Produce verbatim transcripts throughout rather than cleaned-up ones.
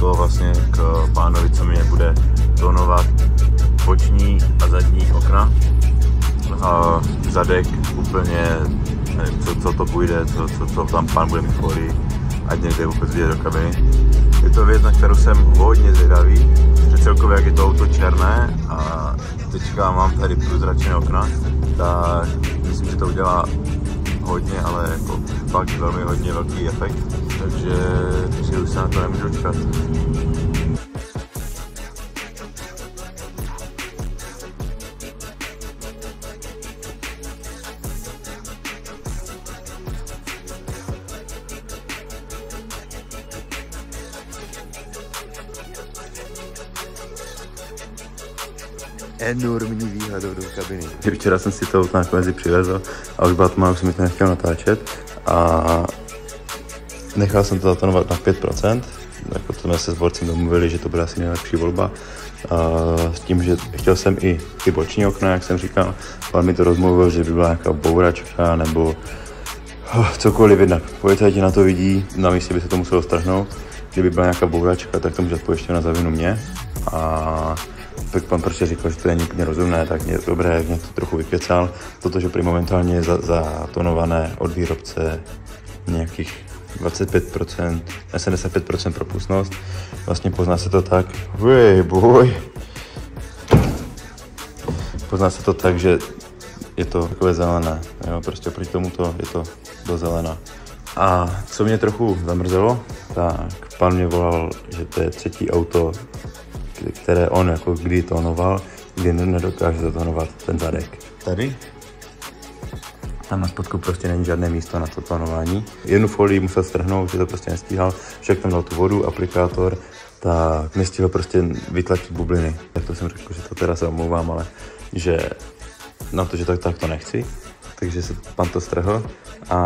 to vlastně k pánovi, co mě bude tonovat boční a zadní okna. A zadek úplně, nevím, co, co to půjde, co, co, co tam pán bude mít folii, ať někde vůbec vidět do kabiny. Je to věc, na kterou jsem hodně zvědavý, že celkově jak je to auto černé a teďka mám tady průzračné okna, tak myslím, že to udělá hodně, ale jako fakt velmi hodně velký efekt, takže si už se na to nemůžu čekat. Enormní výhledou do kabiny. Včera jsem si to auto nakonec přivezl a už byla tma, už jsem mi to nechtěl natáčet a nechal jsem to zatonovat na pět procent. Jako to jsme se s borcem domluvili, že to bude asi nejlepší volba. A s tím, že chtěl jsem i ty boční okna, jak jsem říkal, ale mi to rozmluvil, že by byla nějaká bouračka nebo oh, cokoliv jednak. Policajti na to vidí, na místě by se to muselo strhnout. Kdyby byla nějaká bouračka, tak to může pojišťovna za vinu mě. A tak pan prostě říkal, že to je úplně rozumné, tak mě dobré, mě to trochu vykecal. Toto, že prý momentálně je zatonované za od výrobce nějakých dvacet pět procent, sedmdesát pět procent propustnost. Vlastně pozná se to tak, uj, boj. Pozná se to tak, že je to takové zelené, jo, prostě proti tomuto je to do zelená. A co mě trochu zamrzelo, tak pan mě volal, že to je třetí auto, které on jako kdy tonoval, kdy nedokáže zatonovat ten zadek. Tady? Tam na spodku prostě není žádné místo na to tonování. Jednu folii musel strhnout, že to prostě nestíhal, však tam dal tu vodu, aplikátor, tak nestihl prostě vytlačit bubliny. Tak to jsem řekl, že to teda se omlouvám, ale že na to, že tak, tak to nechci. Takže se pan to strhl a,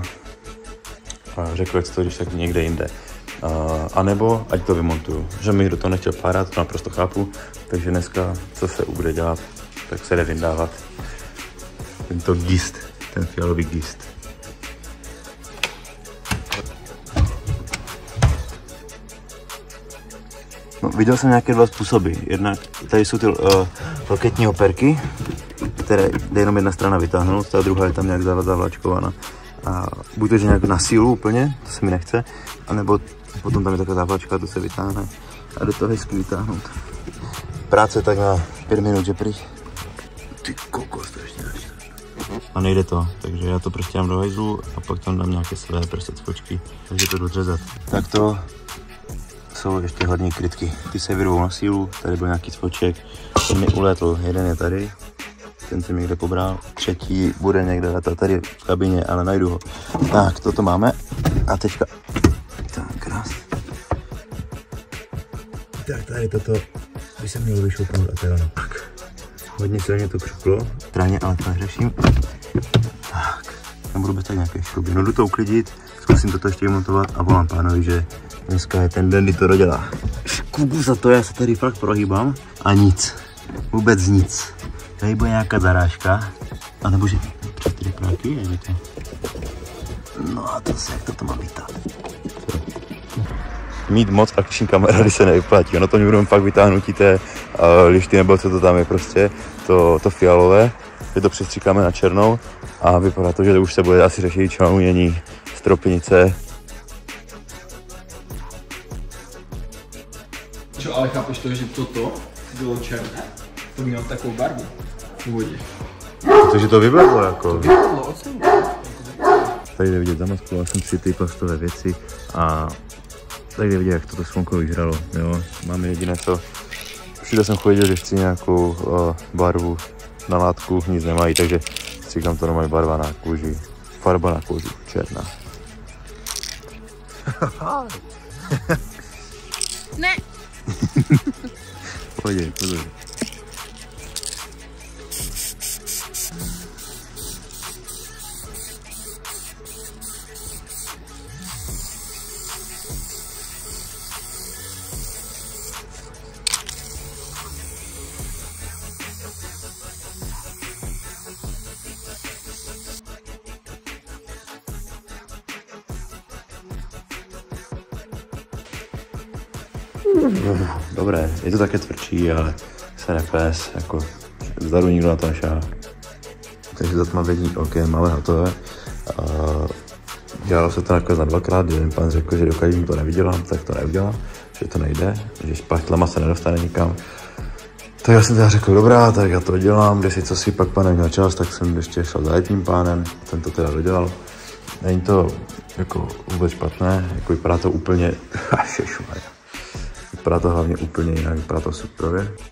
a řekl, jak to když tak někde jinde. Uh, a nebo ať to vymontuju. Že mi do toho nechtěl párat, to naprosto chápu, takže dneska, co se bude dělat, tak se jde vyndávat tento gist, ten fialový gist. No, viděl jsem nějaké dva způsoby. Jednak tady jsou ty uh, loketní operky, které jde jenom jedna strana vytáhnout, ta druhá je tam nějak zavlačkována. A buď to, že nějak na sílu úplně, to se mi nechce, anebo potom tam je taková zavlačka, to se vytáhne a do toho hezky vytáhnout. Práce tak na pět minut, že prý. Ty kokos, to ještě než. A nejde to, takže já to prostě dám do hajzlu a pak tam dám nějaké své prostě cvočky, takže to dodřezat. Tak to jsou ještě hlavní krytky. Ty se vyrvou na sílu, tady byl nějaký cvoček, ten mi ulétl, jeden je tady. Ten jsem někde pobral, třetí bude někde letat tady v kabině, ale najdu ho. Tak, toto máme a teďka, tak krásně. Tak tady toto by se mělo vyšoupnout a teda napak. Hodně silně to křuplo, tráně, ale to neřeším. Tak, tam budu bez tak nějaké šrouby. No jdu to uklidit, zkusím toto ještě vymontovat a volám pánovi, že dneska je ten den, kdy to dodělá. Škubu za to, já se tady fakt prohýbám a nic, vůbec nic. Tady bude nějaká zarážka, anebo že přes ty práky, je to. No a to se, jak to to má vytáhnout? Mít moc akční kamery se nevyplatí, ono to mě budeme pak vytáhnutí té uh, lišty, nebo co to tam je prostě, to, to fialové, že to přestříkáme na černou a vypadá to, že už se bude asi řešit čalounění stropnice. Čo, ale chápeš to, že toto bylo černé? To mělo takovou barvu v vodě. Takže to vybledlo jako. To vybledlo, oceň. Tady jde vidět, zamaskoval jsem si ty plastové věci a tady jde vidět, jak toto slunko vyžralo. Jo. Máme jediné co. Všude jsem chodil, že chci nějakou uh, barvu na látku, nic nemají, takže stříkám to normálně barva na kůži. Farba na kůži, černá. Ne. Pojď, pojď. Dobré, je to také tvrdší, ale se nepes, jako vzadu nikdo na to nešá. Takže zatmavení oken máme hotové. Uh, dělalo se to nakonec na dvakrát, jeden pán řekl, že dokud to nevydělám, tak to neudělám, že to nejde, že špachtlama se nedostane nikam. Tak já jsem teda řekl, dobrá, tak já to dělám, když si co si pak pane měl čas, tak jsem ještě šel za jedním pánem, ten to teda dodělal. Není to jako vůbec špatné, jako vypadá to úplně, vypadá to hlavně úplně jinak, vypadá to superově.